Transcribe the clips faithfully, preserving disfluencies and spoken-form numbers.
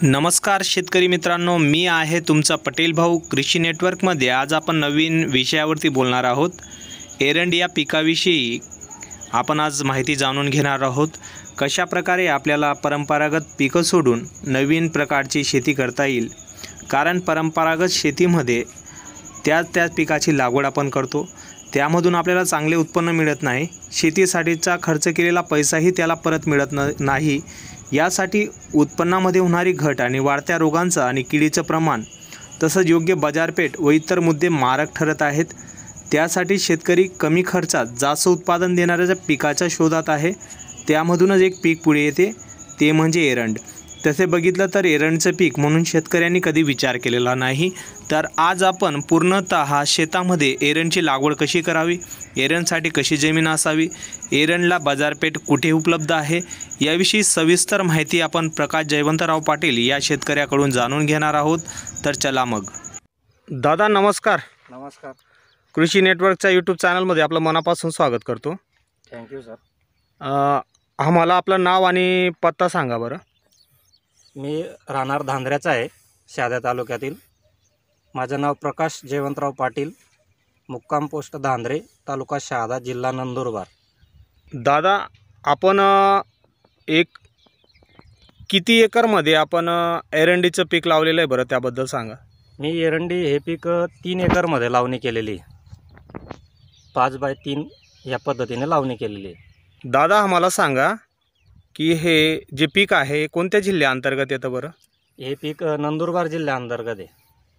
नमस्कार शेतकरी मित्रांनो, मी आहे तुमचा पटेल भाऊ कृषी नेटवर्कमध्ये। आज आपण नवीन विषयावरती बोलणार आहोत। एरंड या पिकाविषयी आपण आज माहिती जाणून घेणार आहोत। कशा प्रकारे आपल्याला परंपरागत पिकं सोडून नवीन प्रकारची शेती करता येईल, कारण परंपरागत शेतीमध्ये त्या त्या पिकाची लागवड आपण करतो, त्यामधून आपल्याला चांगले उत्पन्न मिळत नाही, शेतीसाठीचा खर्च केलेला पैसाही त्याला परत मिळत न नाही यासाठी उत्पन्नामध्ये होणारी घट आणि वाढत्या रोगांचा आणि किडीचं प्रमाण तसंच योग्य बाजारपेठ व इतर मुद्दे मारक ठरत आहेत। त्यासाठी शेतकरी कमी खर्चात जास्त उत्पादन देणाऱ्या पिकाच्या शोधात आहे। त्यामधूनच एक पीक पुढे येते, ते म्हणजे एरंड। तसे बघितलं तर एरंडचं पीक म्हणून शेतकऱ्यांनी कधी विचार केलेला नाही। तर आज आपण पूर्णतः शेतामध्ये एरंडची लागवड कशी करावी, एरंडसाठी कशी जमीन असावी, एरंडला बाजारपेठ कुठे उपलब्ध आहे याविषयी सविस्तर माहिती आपण प्रकाश जयवंतराव पाटील या शेतकऱ्याकडून जाणून घेणार आहोत। तर चला मग। दादा नमस्कार। नमस्कार। कृषी नेटवर्कच्या यूट्यूब चॅनलमध्ये आपलं मनापासून स्वागत करतो। Thank you sir. आम्हाला आपलं नाव आणि पत्ता सांगा बरं। मी राहणार धांद्र्याचा आहे, शहादा तालुक्यातील। माझं नाव प्रकाश जयवंतराव पाटील, मुक्काम पोस्ट धांद्रे, तालुका शहादा, जिल्हा नंदुरबार। दादा आपण एक किती एकरमध्ये आपण एरंडीचं पीक लावलेलं आहे बरं, त्याबद्दल सांगा। मी एरंडी हे पीक तीन एकरमध्ये लावणी केलेली, पाच बाय तीन या पद्धतीने लावणी केलेली आहे। दादा आम्हाला सांगा की हे जे पीक आहे कोणत्या जिल्ह्याअंतर्गत येतं बरं? हे पीक नंदुरबार जिल्ह्याअंतर्गत आहे।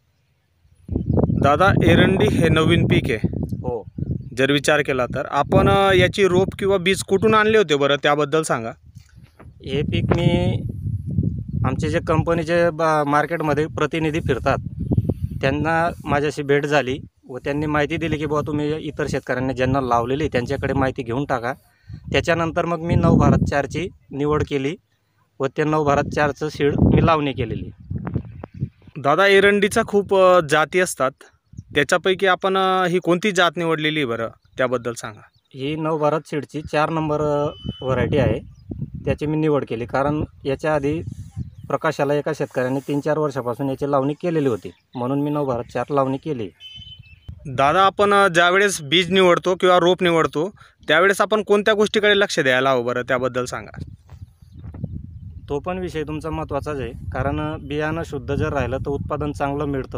दादा एरंडी हे नवीन पीक आहे हो। जर विचार केला तर आपण याची रोप किंवा बीज कुठून आणले होते बरं, त्याबद्दल सांगा। हे पीक मी आमचे जे कंपनीचे मार्केटमध्ये प्रतिनिधी फिरतात त्यांना माझ्याशी भेट झाली व त्यांनी माहिती दिली की बाबा तुम्ही इतर शेतकऱ्यांनी ज्यांना लावलेली त्यांच्याकडे माहिती घेऊन टाका। त्याच्यानंतर मग मी नऊ भारत चारची निवड केली व ते नऊ भारत चारचं सीड मी लावणी केलेली। दादा एरंडीचा खूप जाती असतात, त्याच्यापैकी आपण ही कोणती जात निवडलेली बरं, त्याबद्दल सांगा। ही नऊ भारत सीडची चार नंबर व्हरायटी आहे, त्याची मी निवड केली कारण याच्या आधी प्रकाशाला एका शेतकऱ्याने तीन चार वर्षापासून याची लावणी केलेली होती, म्हणून मी नऊ भारत चार लावणी केली। दादा आपण ज्यावेळेस बीज निवडतो किंवा रोप निवडतो त्यावेळेस आपण कोणत्या गोष्टीकडे लक्ष द्यायला हवं बरं, त्याबद्दल सांगा। तो पण विषय तुमचा महत्त्वाचाच आहे, कारण बियाणं शुद्ध जर राहिलं तर उत्पादन चांगलं मिळतं।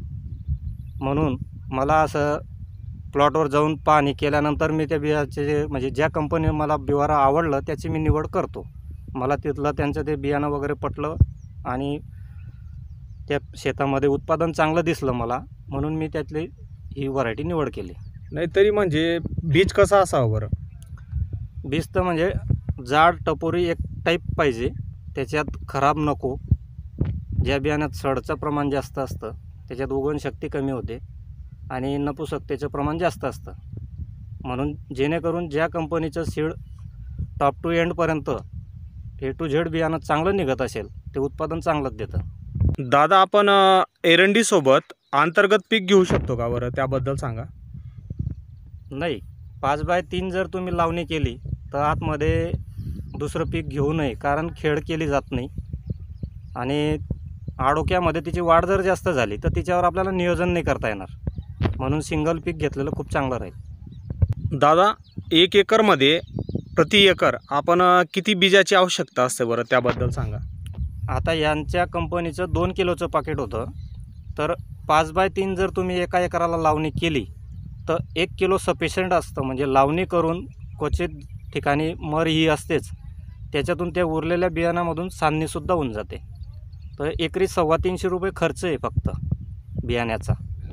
म्हणून मला असं प्लॉटवर जाऊन पाहणी केल्यानंतर मी त्या बियाचे जे म्हणजे ज्या कंपनी मला बिवारा आवडलं त्याची मी निवड करतो। मला तिथलं त्यांचं ते बियाणं वगैरे पटलं आणि त्या शेतामध्ये उत्पादन चांगलं दिसलं मला, म्हणून मी त्यातली ही व्हरायटी निवड केली। नाहीतरी म्हणजे बीज कसं असावं बरं? बीज तर म्हणजे जाड टपोरी एक टाईप पाहिजे, त्याच्यात खराब नको। ज्या बियाण्यात सडचं प्रमाण जास्त असतं त्याच्यात उगवणशक्ती कमी होते आणि नपुसकतेचं प्रमाण जास्त असतं, म्हणून जेणेकरून ज्या कंपनीचं सीड टॉप टू एंडपर्यंत ए टू झेड बियाणं चांगलं निघत असेल ते उत्पादन चांगलंच देतं। दादा आपण एरंडीसोबत अंतर्गत पीक घेऊ शकतो का बरं, त्याबद्दल सांगा। नाही, पाच बाय तीन जर तुम्ही लावणी केली तर आतमध्ये दुसरं पीक घेऊ नये, कारण खेड केली जात नाही आणि आडोक्यामध्ये तिची वाढ जर जास्त झाली तर तिच्यावर आपल्याला नियोजन नाही करता येणार, म्हणून सिंगल पीक घेतलेलं खूप चांगलं राहील। दादा एक एकरमध्ये प्रति एकर आपण किती बीजाची आवश्यकता असते बरं, त्याबद्दल सांगा। आता यांच्या कंपनीचं दोन किलोचं पाकिट होतं, तर पाच बाय तीन जर तुम्ही एका एकराला लावणी केली तर एक किलो सफिशियंट असतं। म्हणजे लावणी करून क्वचित ठिकाणी मर ही असतेच, त्याच्यातून त्या उरलेल्या बियाणामधून सान्नीसुद्धा होऊन जाते। तर एकरी सव्वा तीनशे रुपये खर्च आहे फक्त बियाण्याचा।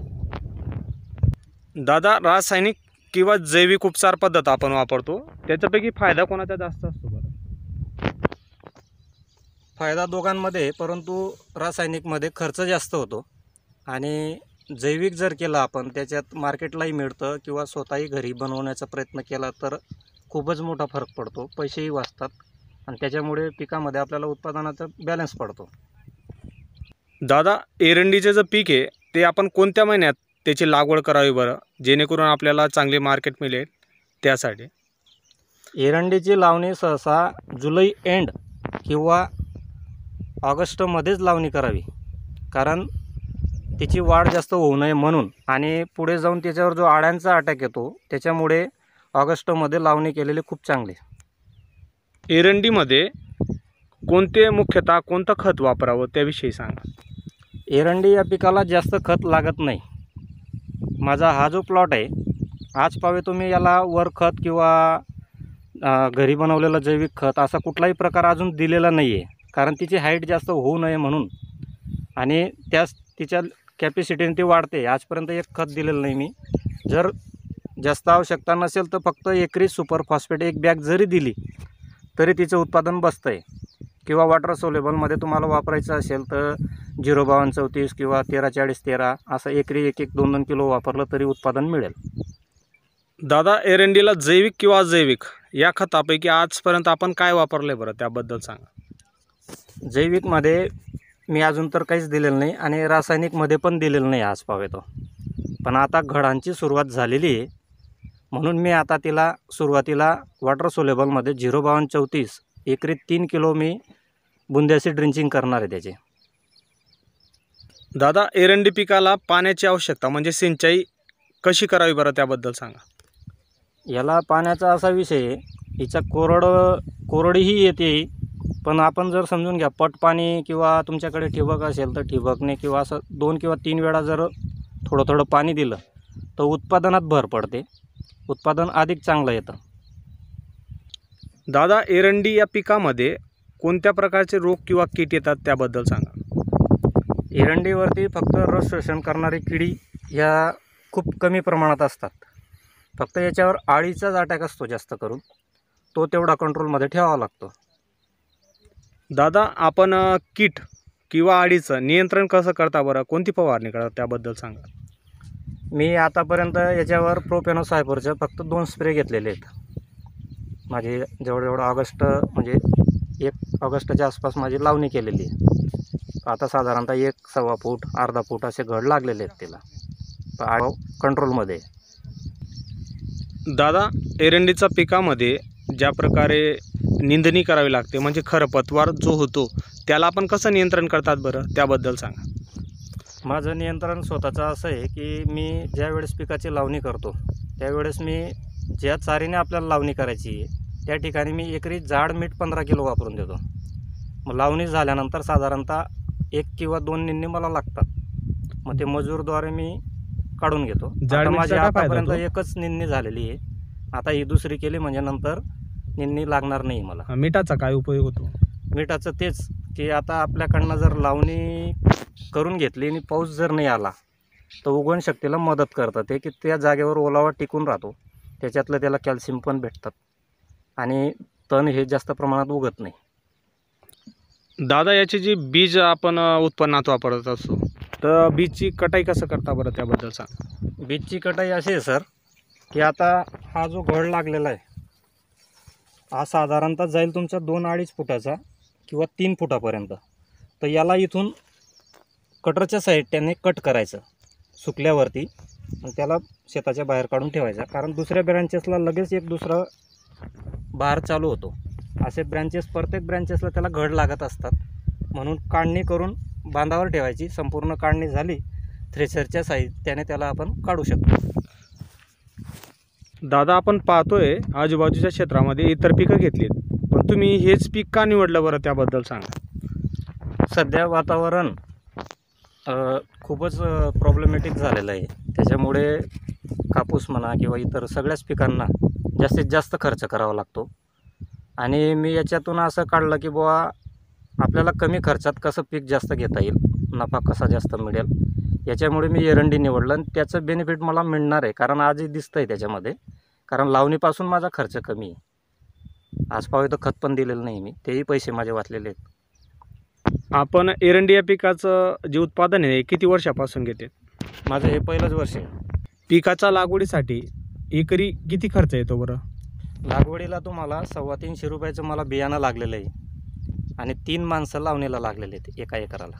दादा रासायनिक किंवा जैविक उपचार पद्धत आपण वापरतो, त्याच्यापैकी फायदा कोणाचा जास्त असतो बरं? फायदा दोघांमध्ये, परंतु रासायनिकमध्ये खर्च जास्त होतो आणि जैविक जर केलं आपण त्याच्यात मार्केटलाही मिळतं किंवा स्वतःही घरी बनवण्याचा प्रयत्न केला तर खूपच मोठा फरक पडतो, पैसेही वाचतात आणि त्याच्यामुळे पिकामध्ये आपल्याला उत्पादनाचा बॅलन्स पडतो। दादा एरंडीचे जे पीक आहे ते आपण कोणत्या महिन्यात त्याची लागवड करावी बरं, जेणेकरून आपल्याला चांगले मार्केट मिळेल त्यासाठी? एरंडीची लावणी सहसा जुलै एंड किंवा ऑगस्टमध्येच लावणी करावी, कारण तिची वाढ जास्त होऊ नये म्हणून, आणि पुढे जाऊन त्याच्यावर जो आळ्यांचा अटॅक येतो त्याच्यामुळे ऑगस्टमध्ये लावणी केलेली खूप चांगली. एरंडीमध्ये कोणते मुख्यतः कोणतं खत वापरावं त्याविषयी सांगा. एरंडी या पिकाला जास्त खत लागत नाही. माझा हा जो प्लॉट आहे, आज पावे तुम्ही याला वर खत किंवा अ, घरी बनवलेलं जैविक खत असा कुठलाही प्रकार अजून दिलेला नाही आहे, कारण तिची हाईट जास्त होऊ नये म्हणून, आणि त्याच तिच्या कॅपॅसिटीने ती वाढते. आजपर्यंत एक खत दिलेलं नाही मी. जर जास्त आवश्यकता नसेल तर फक्त एकरी सुपर फॉस्फेट एक बॅग जरी दिली तरी तिचं उत्पादन बसतं आहे. किंवा वॉटर सोलेबलमध्ये तुम्हाला वापरायचं असेल तर झिरो बावन्न चौतीस किंवा तेरा चाळीस तेरा असं एकरी एक एक दोन दोन किलो वापरलं तरी उत्पादन मिळेल. दादा, एरंडीला जैविक किंवा अजैविक या खतापैकी आजपर्यंत आपण काय वापरले बरं त्याबद्दल सांगा. जैविकमध्ये मी अजून तर काहीच दिलेलं नाही आणि रासायनिकमध्ये पण दिलेलं नाही आज पावे तो. पण आता घडांची सुरुवात झालेली आहे म्हणून मी आता तिला सुरुवातीला वॉटर सोलेबलमध्ये झिरो बावन्न चौतीस एकरी तीन किलो मी बुंद्याची ड्रिंचिंग करणार आहे त्याचे. दादा, एरंडी पिकाला पाण्याची आवश्यकता म्हणजे सिंचाई कशी करावी बरं त्याबद्दल सांगा. याला पाण्याचा असा विषय आहे, हिचा कोरड कोरडीही येते, पण आपण जर समजून घ्या पट पाणी किंवा तुमच्याकडे ठिबक असेल तर ठिबकने किंवा असं दोन किंवा तीन वेळा जर थोडं थोडं पाणी दिलं तर उत्पादनात भर पडते, उत्पादन अधिक चांगलं येतं. दादा, एरंडी या पिकामध्ये कोणत्या प्रकारचे रोग किंवा कीट येतात त्याबद्दल सांगा. एरंडीवरती फक्त रस शोषण करणारी किडी या खूप कमी प्रमाणात असतात. फक्त याच्यावर आळीचाच अटॅक असतो जास्त करून, तो तेवढा कंट्रोलमध्ये ठेवावा लागतो. दादा, आपण अ, कीट किंवा अळीचं नियंत्रण कसं करता बरं, कोणती फवारणी करता त्याबद्दल सांगा. मी आतापर्यंत याच्यावर प्रोपेनो सायपरचे फक्त दोन स्प्रे घेतलेले आहेत. माझे जवळजवळ ऑगस्ट म्हणजे एक ऑगस्टच्या आसपास माझी लावणी केलेली आहे. आता साधारणतः एक सव्वा फूट अर्धा फूट असे घड लागलेले आहेत तिला, कंट्रोलमध्ये. दादा, एरंडीचा पिकामध्ये ज्या प्रकारे निंदणी करावी लागते म्हणजे खरपतवार जो होतो त्याला आपण कसं नियंत्रण करतात बरं त्याबद्दल सांगा. माझं नियंत्रण स्वतःचं असं आहे की मी ज्या वेळेस पिकाची लावणी करतो त्यावेळेस मी ज्या चारीने आपल्याला लावणी करायची आहे त्या ठिकाणी मी एकरी जाड मीठ पंधरा किलो वापरून देतो. मग लावणी झाल्यानंतर साधारणतः एक किंवा दोन निंदणी मला लागतात, मग ते मजूरद्वारे मी काढून घेतो. आता माझी आतापर्यंत एकच निंदणी झालेली आहे, आता ही दुसरी केली म्हणजे नंतर निंदणी लागणार नाही मला. मिठाचा काय उपयोग होतो. मिठाचं तेच की आता आपल्याकडनं जर लावणी करून घेतली आणि पाऊस जर नाही आला तर उगवण शक्तीला मदत करतं ते, की त्या जागेवर ओलावा टिकून राहतो, त्याच्यातलं त्याला कॅल्शियम पण भेटतात आणि तण हे जास्त प्रमाणात उगत नाही. दादा, याची जी बीज आपण अ, उत्पन्नात वापरत असतो तर बीजची कटाई कसं करता बरं त्याबद्दल सांगा. बीजची कटाई अशी आहे सर की आता हा जो घड लागलेला आहे हा साधारणतः जाईल तुमचा दोन अडीच फुटाचा किंवा तीन फुटापर्यंत. तर याला इथून कटरच्या साईडने कट करायचं सुकल्यावरती आणि त्याला शेताच्या बाहेर काढून ठेवायचा, कारण दुसऱ्या ब्रँचेसला लगेच एक दुसरा बहार चालू होतो. असे ब्रँचेस प्रत्येक ब्रँचेसला त्याला घड लागत असतात, म्हणून काढणी करून बांधावर ठेवायची. संपूर्ण काढणी झाली थ्रेशरच्या साहित्याने त्याला आपण काढू शकतो. दादा, आपण पाहतोय आजूबाजूच्या क्षेत्रामध्ये इतर पिकं घेतलीत, पण तुम्ही हेच पीक का निवडलं बरं त्याबद्दल सांगा. सध्या वातावरण अ, खूपच प्रॉब्लेमॅटिक झालेलं आहे, त्याच्यामुळे कापूस म्हणा किंवा इतर सगळ्याच पिकांना जास्तीत जास्त खर्च करावा लागतो. आणि मी याच्यातून असं काढलं की बुवा आपल्याला कमी खर्चात कसं पीक जास्त घेता येईल, नफा कसा जास्त मिळेल, याच्यामुळे मी एरंडी निवडलं आणि त्याचं बेनिफिट मला मिळणार आहे. कारण आजही दिसतं आहे त्याच्यामध्ये, कारण लावणीपासून माझा खर्च कमी आहे. आज पावे तर खत पण दिलेलं नाही मी, तेही पैसे माझे वाचलेले आहेत. आपण एरंडी या पिकाचं जे उत्पादन आहे किती वर्षापासून घेते. माझं हे पहिलंच वर्ष आहे. पिकाच्या लागवडीसाठी एकरी किती खर्च येतो बरं. लागवडीला तुम्हाला सव्वा तीनशे रुपयाचं मला बियाणं लागलेलं आहे आणि तीन माणसं लावणीला लागलेले आहेत एका एकराला,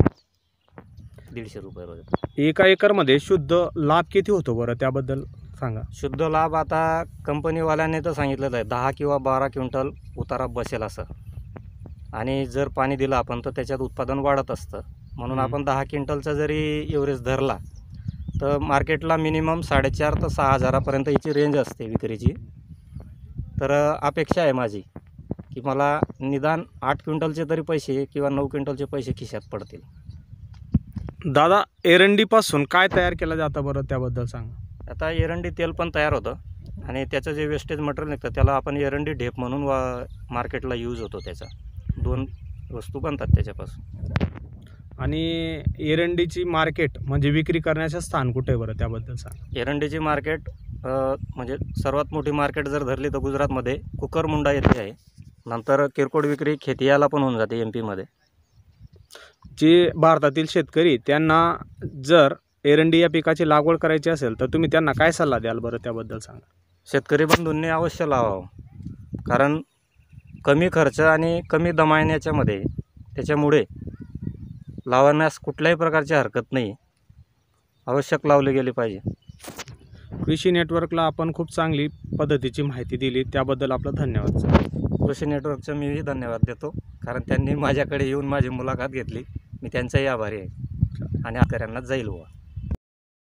दीडशे रुपये रोज. एका एकरमध्ये शुद्ध लाभ किती होतो बरं त्याबद्दल सांगा. शुद्ध लाभ आता कंपनीवाल्याने तर सांगितलेलं आहे दहा किंवा बारा क्विंटल उतारा बसेल असं. आणि जर पाणी दिलं आपण तर त्याच्यात उत्पादन वाढत असतं. म्हणून हं. आपण दहा क्विंटलचा जरी एव्हरेज धरला तर मार्केटला मिनिमम साडेचार ते सहा हजारापर्यंत याची रेंज असते विक्रीची. तर अपेक्षा आहे माझी की मला निदान आठ क्विंटलचे तरी पैसे किंवा नऊ क्विंटलचे पैसे खिशात पडतील. दादा, एरंडीपासून काय तयार केलं जातं बरं, त्याबद्दल सांगा. आता एरंडी तेल पण तयार होतं आणि त्याचं जे वेस्टेज मटेरियल निघतं त्याला आपण एरंडी ढेप म्हणून वा मार्केटला यूज होतो. त्याचा दोन वस्तू बनतात त्याच्यापासून. आणि एरंडीची मार्केट म्हणजे विक्री करण्याचं स्थान कुठे आहे बरं, त्याबद्दल सांगा. एरंडीची मार्केट अ, म्हणजे सर्वात मोठी मार्केट जर धरली तर गुजरातमध्ये कुकरमुंडा येथे आहे. नंतर किरकोळ विक्री खेतियाला पण होऊन जाते एम पीमध्ये. जे भारतातील शेतकरी त्यांना जर एरंडी या पिकाची लागवड करायची असेल तर तुम्ही त्यांना काय सल्ला द्याल बरं, त्याबद्दल सांगा. शेतकरी बंधूंनी अवश्य लावावं, कारण कमी खर्च आणि कमी दमाईन याच्यामध्ये त्याच्यामुळे लावण्यास कुठल्याही प्रकारची हरकत नाही. आवश्यक लावले गेले पाहिजे. कृषी नेटवर्कला आपण खूप चांगली पद्धतीची माहिती दिली, त्याबद्दल आपलं धन्यवाद सर. कृषी नेटवर्कचं मीही धन्यवाद देतो, कारण त्यांनी माझ्याकडे येऊन माझी मुलाखत घेतली. मी त्यांचाही आभारी आहे आणि शेतकऱ्यांना जाईल बुवा.